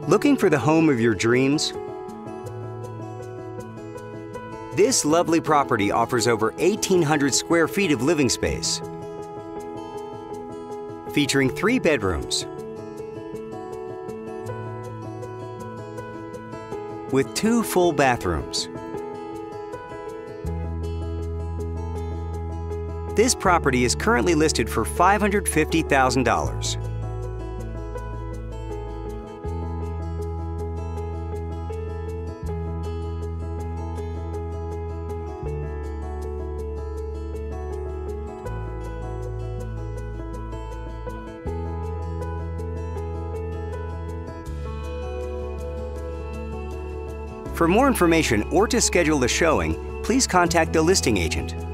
Looking for the home of your dreams? This lovely property offers over 1,800 square feet of living space, featuring 3 bedrooms with 2 full bathrooms. This property is currently listed for $550,000. For more information or to schedule a showing, please contact the listing agent.